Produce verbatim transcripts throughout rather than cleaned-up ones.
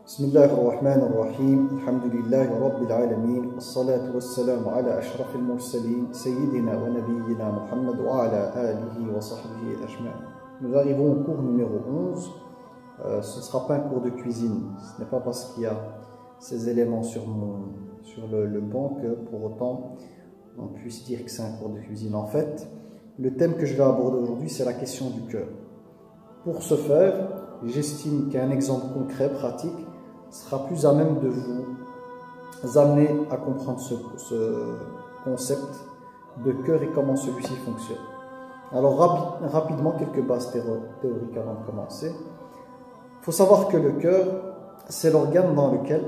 بسم الله الرحمن الرحيم الحمد لله رب العالمين والصلاة والسلام على أشرف المرسلين سيدنا ونبينا محمد وعلى آله وصحبه أجمعين. Nous arrivons au cours numéro onze. Euh, ce ne sera pas un cours de cuisine. Ce n'est pas parce qu'il y a ces éléments sur, mon, sur le, le banc que pour autant on puisse dire que c'est un cours de cuisine. En fait, le thème que je vais aborder aujourd'hui, c'est la question du cœur. Pour ce faire, j'estime qu'un exemple concret, pratique, sera plus à même de vous amener à comprendre ce, ce concept de cœur et comment celui-ci fonctionne. Alors rapi rapidement, quelques bases théoriques avant de commencer. Il faut savoir que le cœur, c'est l'organe dans lequel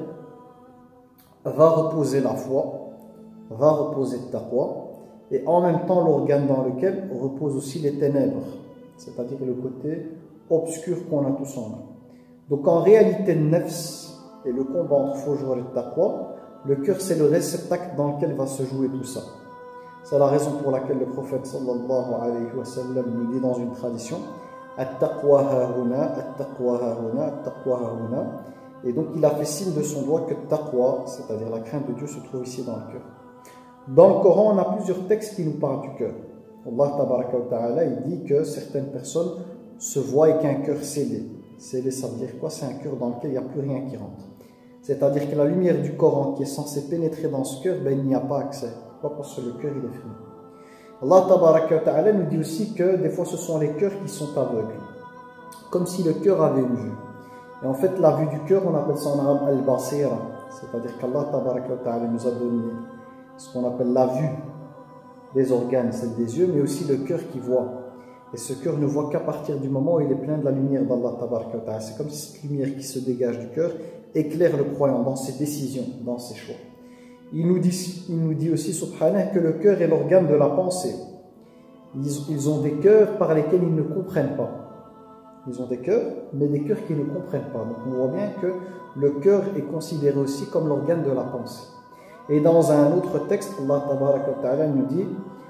va reposer la foi, va reposer le taqwa, et en même temps l'organe dans lequel reposent aussi les ténèbres, c'est-à-dire le côté obscur qu'on a tous en nous. Donc en réalité, le nefs et le combat entre fujur et taqwa, le cœur c'est le réceptacle dans lequel va se jouer tout ça. C'est la raison pour laquelle le prophète sallallahu alayhi wa sallam nous dit dans une tradition at-taqwa hahuna, at-taqwa hahuna, at-taqwa hahuna. Et donc il a fait signe de son doigt que taqwa, c'est-à-dire la crainte de Dieu, se trouve ici dans le cœur. Dans le Coran, on a plusieurs textes qui nous parlent du cœur. Allah tabaraka wa ta'ala, il dit que certaines personnes se voient avec un cœur scellé. Scellé, ça veut dire quoi? C'est un cœur dans lequel il n'y a plus rien qui rentre. C'est-à-dire que la lumière du Coran qui est censée pénétrer dans ce cœur, ben, il n'y a pas accès. Pourquoi? Parce que le cœur, il est fermé. Allah tabaraka wa ta'ala nous dit aussi que des fois ce sont les cœurs qui sont aveugles. Comme si le cœur avait une vue. Et en fait, la vue du cœur, on appelle ça en arabe al-basira. C'est-à-dire qu'Allah tabaraka wa ta'ala nous a donné ce qu'on appelle la vue des organes, celle des yeux, mais aussi le cœur qui voit. Et ce cœur ne voit qu'à partir du moment où il est plein de la lumière d'Allah tabaraka wa ta'ala. C'est comme si cette lumière qui se dégage du cœur éclaire le croyant dans ses décisions, dans ses choix. Il nous dit, il nous dit aussi, subhanallah, que le cœur est l'organe de la pensée. Ils, ils ont des cœurs par lesquels ils ne comprennent pas. Ils ont des cœurs, mais des cœurs qui ne comprennent pas. Donc on voit bien que le cœur est considéré aussi comme l'organe de la pensée. Et dans un autre texte, Allah tabaraka wa ta'ala nous dit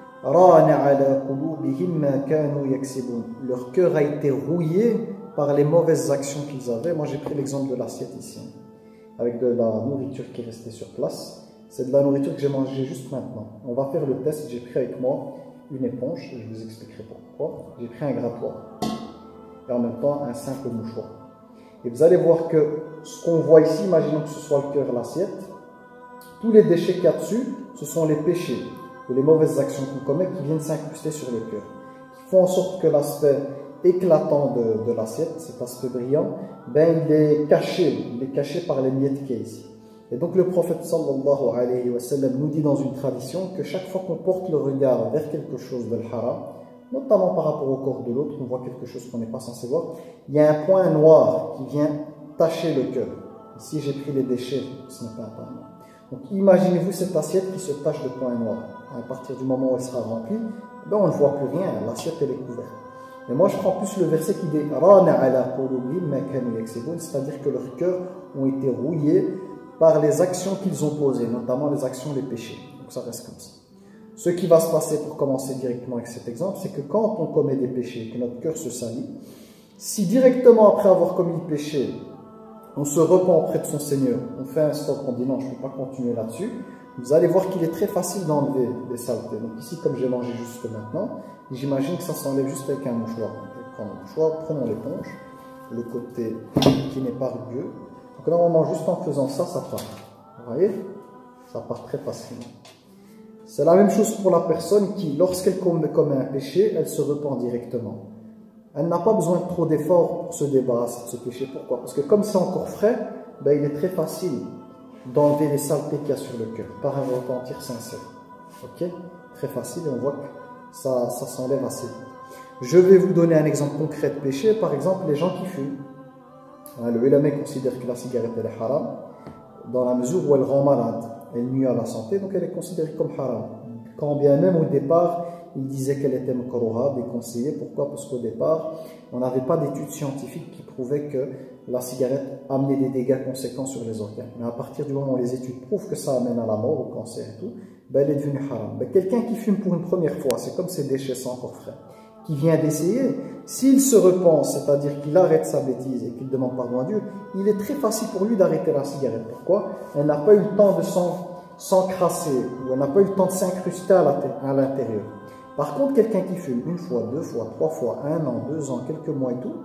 leur cœur a été rouillé par les mauvaises actions qu'ils avaient. Moi j'ai pris l'exemple de l'assiette ici, avec de la nourriture qui est restée sur place. C'est de la nourriture que j'ai mangée juste maintenant. On va faire le test. J'ai pris avec moi une éponge, je vous expliquerai pourquoi. J'ai pris un grattoir et en même temps un simple mouchoir. Et vous allez voir que ce qu'on voit ici, imaginons que ce soit le cœur, l'assiette, tous les déchets qu'il y a dessus, ce sont les péchés ou les mauvaises actions qu'on commet qui viennent s'incruster sur le cœur, qui font en sorte que l'aspect éclatant de, de l'assiette, cet aspect brillant, ben, il est caché, il est caché par les miettes qu'il y a ici. Et donc le prophète sallallahu alayhi wa sallam nous dit dans une tradition que chaque fois qu'on porte le regard vers quelque chose de haram, notamment par rapport au corps de l'autre, on voit quelque chose qu'on n'est pas censé voir, il y a un point noir qui vient tacher le cœur. Ici j'ai pris les déchets, ce n'est pas un point noir. Donc imaginez-vous cette assiette qui se tache de points noirs. À partir du moment où elle sera remplie, ben on ne voit plus rien, l'assiette elle est couverte. Mais moi je prends plus le verset qui dit c'est-à-dire que leurs cœurs ont été rouillés par les actions qu'ils ont posées, notamment les actions, les péchés. Donc ça reste comme ça. Ce qui va se passer, pour commencer directement avec cet exemple, c'est que quand on commet des péchés, que notre cœur se salit, si directement après avoir commis le péché, on se repent auprès de son Seigneur, on fait un stop, on dit non, je ne peux pas continuer là-dessus, vous allez voir qu'il est très facile d'enlever les saletés. Donc ici, comme j'ai mangé juste maintenant, j'imagine que ça s'enlève juste avec un mouchoir. On prend le mouchoir, prenons l'éponge, le côté qui n'est pas rugueux. Donc normalement, juste en faisant ça, ça part. Vous voyez? Ça part très facilement. C'est la même chose pour la personne qui, lorsqu'elle commet un péché, elle se repent directement. Elle n'a pas besoin de trop d'efforts pour se débarrasser de ce péché. Pourquoi? Parce que comme c'est encore frais, ben, il est très facile d'enlever les saletés qu'il y a sur le cœur par un repentir sincère. Ok? Très facile et on voit que ça, ça s'enlève assez. Je vais vous donner un exemple concret de péché. Par exemple, les gens qui fument. Le ulama considère que la cigarette elle est haram dans la mesure où elle rend malade. Elle nuit à la santé, donc elle est considérée comme haram. Quand bien même au départ, il disait qu'elle était makruha, déconseillée. Pourquoi? Parce qu'au départ, on n'avait pas d'études scientifiques qui prouvaient que la cigarette amenait des dégâts conséquents sur les organes. Mais à partir du moment où les études prouvent que ça amène à la mort, au cancer et tout, ben elle est devenue haram. Ben quelqu'un qui fume pour une première fois, c'est comme ces déchets sont encore frais, qui vient d'essayer, s'il se repent, c'est-à-dire qu'il arrête sa bêtise et qu'il demande pardon à Dieu, il est très facile pour lui d'arrêter la cigarette. Pourquoi? Elle n'a pas eu le temps de s'encrasser, ou elle n'a pas eu le temps de s'incruster à l'intérieur. Par contre, quelqu'un qui fume une fois, deux fois, trois fois, un an, deux ans, quelques mois et tout,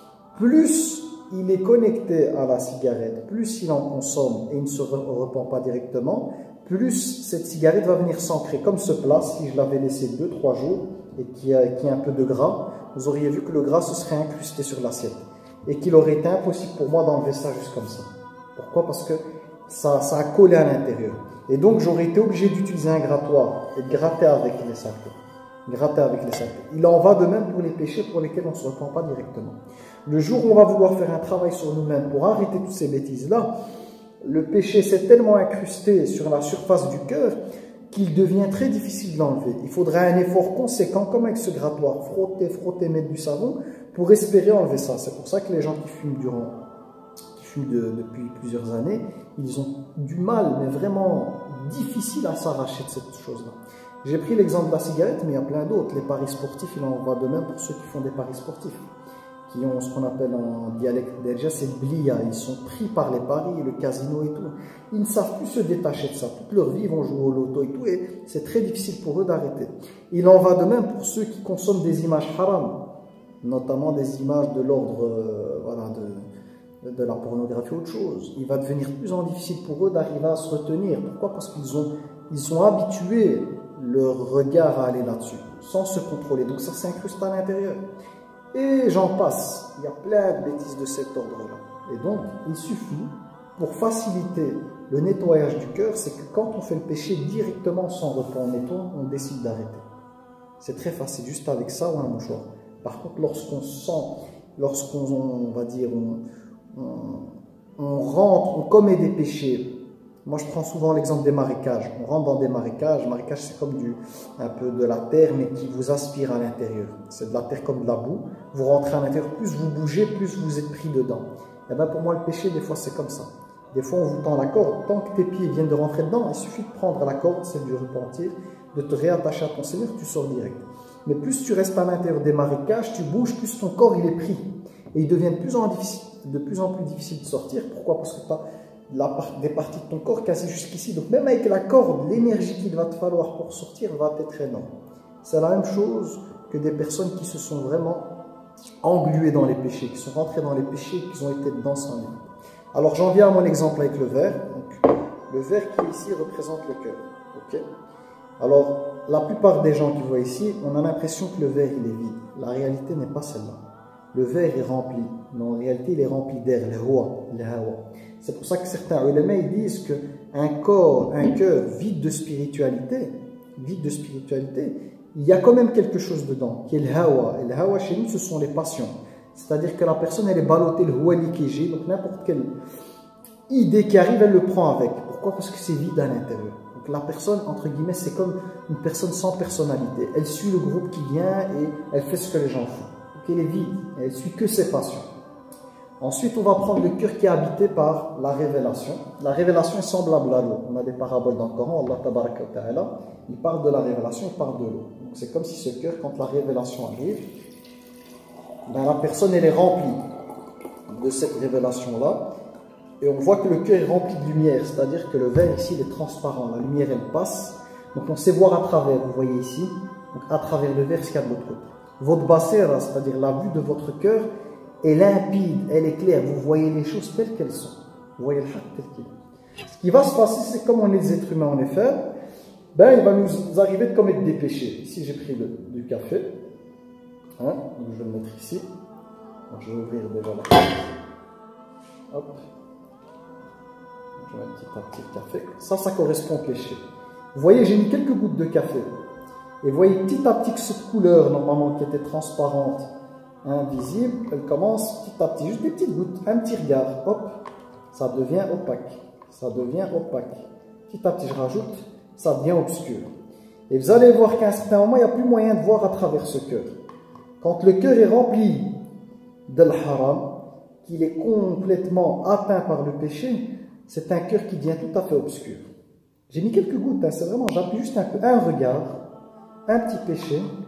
plus il est connecté à la cigarette, plus il en consomme et il ne se repent pas directement, plus cette cigarette va venir s'ancrer. Comme ce plat, si je l'avais laissé deux trois jours et qu'il y a, qu'il y a un peu de gras, vous auriez vu que le gras se serait incrusté sur l'assiette et qu'il aurait été impossible pour moi d'enlever ça juste comme ça. Pourquoi? Parce que ça, ça a collé à l'intérieur. Et donc j'aurais été obligé d'utiliser un grattoir et de gratter avec les saletés. Gratter avec les saletés. Il en va de même pour les péchés pour lesquels on ne se repent pas directement. Le jour où on va vouloir faire un travail sur nous-mêmes pour arrêter toutes ces bêtises-là, le péché s'est tellement incrusté sur la surface du cœur qu'il devient très difficile de l'enlever. Il faudrait un effort conséquent, comme avec ce grattoir, frotter, frotter, mettre du savon, pour espérer enlever ça. C'est pour ça que les gens qui fument, durant, qui fument de, depuis plusieurs années, ils ont du mal, mais vraiment difficile à s'arracher de cette chose-là. J'ai pris l'exemple de la cigarette, mais il y a plein d'autres. Les paris sportifs, il en va de même pour ceux qui font des paris sportifs, qui ont ce qu'on appelle en dialecte d'Alger, c'est le blia. Ils sont pris par les paris, le casino et tout. Ils ne savent plus se détacher de ça. Toute leur vie, ils vont jouer au loto et tout, et c'est très difficile pour eux d'arrêter. Il en va de même pour ceux qui consomment des images haram, notamment des images de l'ordre euh, voilà, de, de la pornographie ou autre chose. Il va devenir de plus en plus difficile pour eux d'arriver à se retenir. Pourquoi? Parce qu'ils ont, ils sont habitués leur regard à aller là-dessus, sans se contrôler. Donc ça s'incruste à l'intérieur. Et j'en passe. Il y a plein de bêtises de cet ordre-là. Et donc, il suffit, pour faciliter le nettoyage du cœur, c'est que quand on fait le péché directement sans repos en nettoyant, on décide d'arrêter. C'est très facile, juste avec ça ou un mouchoir. Par contre, lorsqu'on sent, lorsqu'on, on va dire, on, on, on rentre, on commet des péchés. Moi, je prends souvent l'exemple des marécages. On rentre dans des marécages. Marécage, c'est comme du, un peu de la terre, mais qui vous aspire à l'intérieur. C'est de la terre comme de la boue. Vous rentrez à l'intérieur, plus vous bougez, plus vous êtes pris dedans. Et bien, pour moi, le péché, des fois, c'est comme ça. Des fois, on vous tend la corde. Tant que tes pieds viennent de rentrer dedans, il suffit de prendre la corde, c'est du repentir, de te réattacher à ton Seigneur, tu sors direct. Mais plus tu restes à l'intérieur des marécages, tu bouges, plus ton corps, il est pris. Et il devient de plus en, de plus, en plus difficile de sortir. Pourquoi? Parce que tu as La part, des parties de ton corps cassées jusqu'ici. Donc même avec la corde, l'énergie qu'il va te falloir pour sortir va être énorme. C'est la même chose que des personnes qui se sont vraiment engluées dans les péchés, qui sont rentrées dans les péchés, qui ont été dedans sans limite. Alors j'en viens à mon exemple avec le verre. Donc, le verre qui ici représente le cœur. Okay? Alors la plupart des gens qui voient ici, on a l'impression que le verre il est vide. La réalité n'est pas celle-là. Le verre est rempli, mais en réalité il est rempli d'air, le hawa, le hawa. C'est pour ça que certains ulama ils disent qu'un corps, un cœur vide de spiritualité, vide de spiritualité, il y a quand même quelque chose dedans, qui est le hawa. Et le hawa chez nous, ce sont les passions. C'est-à-dire que la personne, elle est ballottée, le huwali kiji, donc n'importe quelle idée qui arrive, elle le prend avec. Pourquoi? Parce que c'est vide à l'intérieur. Donc la personne, entre guillemets, c'est comme une personne sans personnalité. Elle suit le groupe qui vient et elle fait ce que les gens font. Donc elle est vide, elle suit que ses passions. Ensuite, on va prendre le cœur qui est habité par la révélation. La révélation est semblable à l'eau. On a des paraboles dans le Coran. Allah tabaraka wa ta'ala, il parle de la révélation, il parle de l'eau. Donc c'est comme si ce cœur, quand la révélation arrive, ben, la personne elle est remplie de cette révélation-là. Et on voit que le cœur est rempli de lumière. C'est-à-dire que le verre ici, il est transparent. La lumière, elle passe. Donc on sait voir à travers, vous voyez ici, donc à travers le verre, ce qu'il y a de l'autre côté. Votre basira, c'est-à-dire la vue de votre cœur, est limpide, elle est claire, vous voyez les choses telles qu'elles sont. Vous voyez le haq tel qu'il est. Ce qui va se passer, c'est comme on est des êtres humains, on est faibles, ben, il va nous arriver de commettre des péchés. Ici, j'ai pris le, du café. Hein, donc je vais le mettre ici. Donc, je vais ouvrir déjà la carte. Hop. Je vais mettre petit à petit le café. Ça, ça correspond au péché. Vous voyez, j'ai mis quelques gouttes de café. Et vous voyez petit à petit que cette couleur, normalement, qui était transparente, invisible, elle commence petit à petit, juste des petites gouttes, un petit regard, hop, ça devient opaque, ça devient opaque. Petit à petit, je rajoute, ça devient obscur. Et vous allez voir qu'à un certain moment, il n'y a plus moyen de voir à travers ce cœur. Quand le cœur est rempli de l'haram, qu'il est complètement atteint par le péché, c'est un cœur qui devient tout à fait obscur. J'ai mis quelques gouttes, hein, c'est vraiment, j'appuie juste un peu, un regard, un petit péché,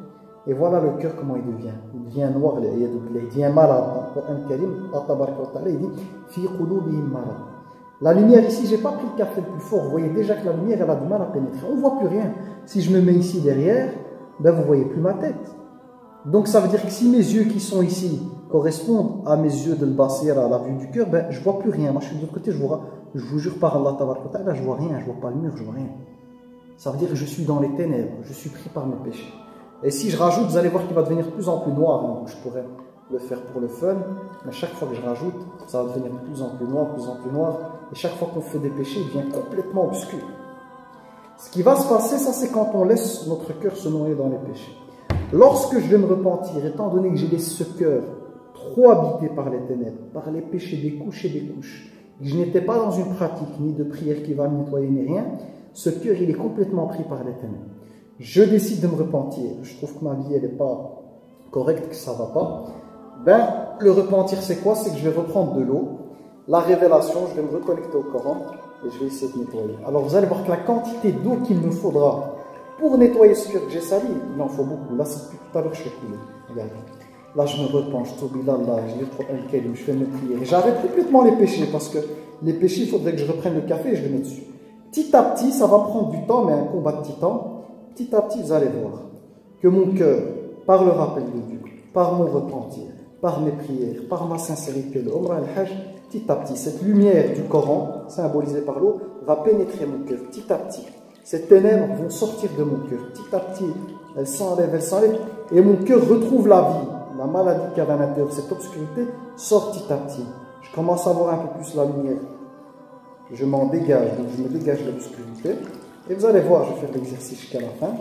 Et voilà le cœur comment il devient. Il devient noir, il devient malade. Dans le Coran Karim, il dit Fi qulubihim marad. La lumière ici, je n'ai pas pris le café le plus fort. Vous voyez déjà que la lumière, elle a du mal à pénétrer. On ne voit plus rien. Si je me mets ici derrière, ben vous ne voyez plus ma tête. Donc ça veut dire que si mes yeux qui sont ici correspondent à mes yeux de l'basira, à la vue du cœur, ben je ne vois plus rien. Moi je suis de l'autre côté, je, vois, je vous jure par Allah, là, je ne vois rien, je ne vois pas le mur, je ne vois rien. Ça veut dire que je suis dans les ténèbres, je suis pris par mes péchés. Et si je rajoute, vous allez voir qu'il va devenir de plus en plus noir. Hein. Je pourrais le faire pour le fun, mais chaque fois que je rajoute, ça va devenir de plus en plus noir, de plus en plus noir. Et chaque fois qu'on fait des péchés, il devient complètement obscur. Ce qui va se passer, ça c'est quand on laisse notre cœur se noyer dans les péchés. Lorsque je vais me repentir, étant donné que j'ai laissé ce cœur trop habité par les ténèbres, par les péchés des couches et des couches, que je n'étais pas dans une pratique ni de prière qui va me nettoyer ni rien, ce cœur il est complètement pris par les ténèbres. Je décide de me repentir, je trouve que ma vie elle n'est pas correcte, que ça ne va pas. Ben, le repentir c'est quoi? C'est que je vais reprendre de l'eau, la révélation, je vais me reconnecter au Coran et je vais essayer de nettoyer. Alors vous allez voir que la quantité d'eau qu'il me faudra pour nettoyer ce cœur que j'ai sali, il en faut beaucoup. Là, c'est depuis tout à l'heure que je fais couler. Regardez. Là, je me repens, je tourne là, là, je lis le Coran Karim, je fais mes prières. J'arrête complètement les péchés parce que les péchés, il faudrait que je reprenne le café et je le mets dessus. Petit à petit, ça va prendre du temps, mais un combat de titan. Petit à petit, vous allez voir que mon cœur, par le rappel de Dieu, par mon repentir, par mes prières, par ma sincérité, le Umrah al-Hajj, petit à petit, cette lumière du Coran, symbolisée par l'eau, va pénétrer mon cœur, petit à petit. Ces ténèbres vont sortir de mon cœur, petit à petit, elles s'enlèvent, elles s'enlèvent, et mon cœur retrouve la vie. La maladie qu'il y avait à l'intérieur, cette obscurité, sort petit à petit. Je commence à voir un peu plus la lumière. Je m'en dégage, donc je me dégage de l'obscurité. Et vous allez voir, je vais faire l'exercice jusqu'à la fin.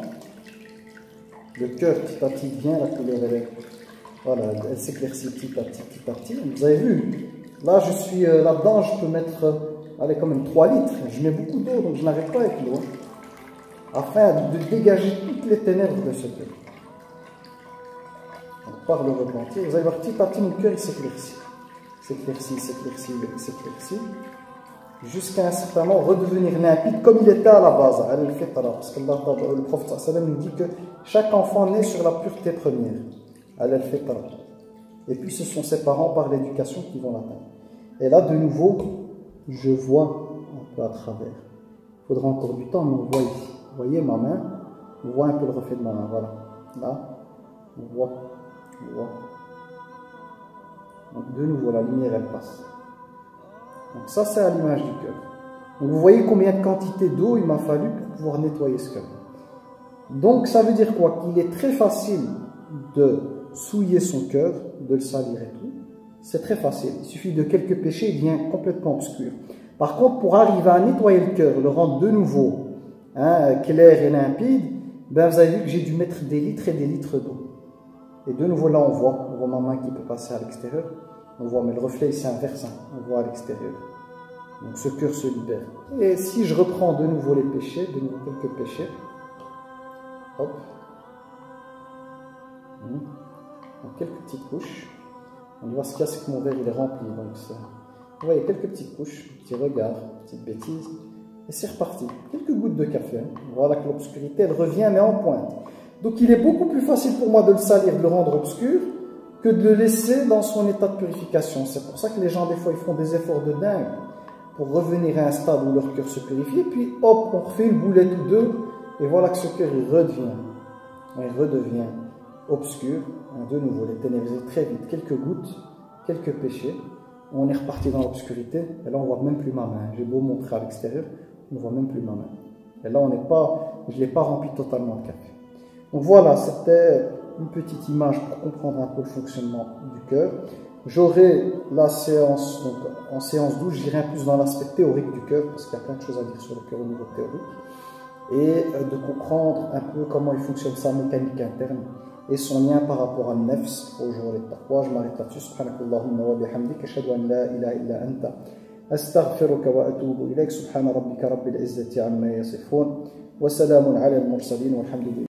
Le cœur, petit à petit, vient, la couleur, elle est... Voilà, elle s'éclaircit petit à petit, petit à petit. Vous avez vu, là, je suis euh, là-dedans, je peux mettre, euh, allez, quand même trois litres. Je mets beaucoup d'eau, donc je n'arrête pas avec l'eau. Afin de dégager toutes les ténèbres de ce cœur. Par le repentir, vous allez voir petit à petit mon cœur il s'éclaircit, s'éclaircit, s'éclaircit, s'éclaircit, jusqu'à un certain moment redevenir limpide comme il était à la base, parce que le prophète sallam nous dit que chaque enfant naît sur la pureté première, et puis ce sont ses parents par l'éducation qui vont l'atteindre. Et là de nouveau, je vois un peu à travers. Il faudra encore du temps, mais on voit ici. Vous voyez ma main, on voit un peu le reflet de ma main, voilà. Là, on voit, on voit. Donc de nouveau, la lumière, elle passe. Donc ça, c'est à l'image du cœur. Donc vous voyez combien de quantité d'eau il m'a fallu pour pouvoir nettoyer ce cœur. Donc ça veut dire quoi? Qu'il est très facile de souiller son cœur, de le salir et tout. C'est très facile. Il suffit de quelques péchés, il devient complètement obscur. Par contre, pour arriver à nettoyer le cœur, le rendre de nouveau Hein, clair et limpide, ben vous avez vu que j'ai dû mettre des litres et des litres d'eau. Et de nouveau là on voit, on voit ma main qui peut passer à l'extérieur, on voit, mais le reflet c'est inverse, hein, on voit à l'extérieur. Donc ce cœur se libère. Et si je reprends de nouveau les péchés, de nouveau quelques péchés, hop, hum. donc quelques petites couches, on voit ce qu'il y a, c'est que mon verre il est rempli, donc ça. Vous voyez quelques petites couches, petits regards, petites bêtises. Et c'est reparti. Quelques gouttes de café. Hein. Voilà que l'obscurité, elle revient, mais en pointe. Donc il est beaucoup plus facile pour moi de le salir, de le rendre obscur, que de le laisser dans son état de purification. C'est pour ça que les gens, des fois, ils font des efforts de dingue pour revenir à un stade où leur cœur se purifie. Et puis, hop, on refait une boulette ou deux. Et voilà que ce cœur, il redevient. Il redevient obscur. De nouveau, les ténèbres, très vite. Quelques gouttes, quelques péchés. On est reparti dans l'obscurité. Et là, on ne voit même plus ma main. J'ai beau montrer à l'extérieur. On ne voit même plus ma main. Et là, on n'est pas, je ne l'ai pas rempli totalement de café. Donc voilà, c'était une petite image pour comprendre un peu le fonctionnement du cœur. J'aurai la séance, donc en séance douze, j'irai un plus dans l'aspect théorique du cœur, parce qu'il y a plein de choses à dire sur le cœur au niveau théorique, et de comprendre un peu comment il fonctionne sa mécanique interne et son lien par rapport à nefs, au jour de taqwa. Je m'arrête là-dessus. Subhanakallahumma wa bihamdik, ashhadu an la ilaha illa anta. أستغفرك وأتوب إليك سبحان ربك رب العزة عما يصفون وسلام على المرسلين والحمد لله